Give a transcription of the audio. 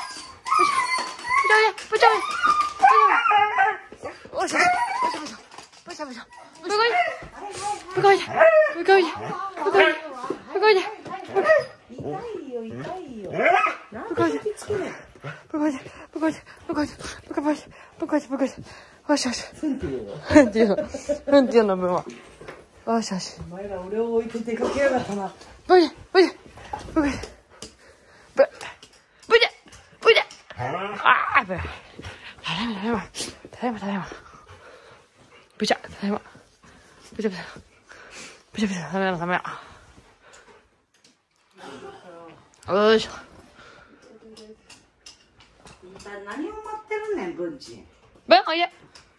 不叫你，我操！不叫，不可以，不可以，不可以，不可以，不可以， 痛いよ痛いよ。 不可以，不可以，不可以，不可以，不可以，不可以，不可以。よしよし。ふんっていうの分は。よしよし。 お前ら俺を置いて出かけやがったな。 不是。啊！不是，ただいま。不是，ただいま。不是，ただいま。よいしょ。 何を待ってるねん、文鎮。 Ben, oye.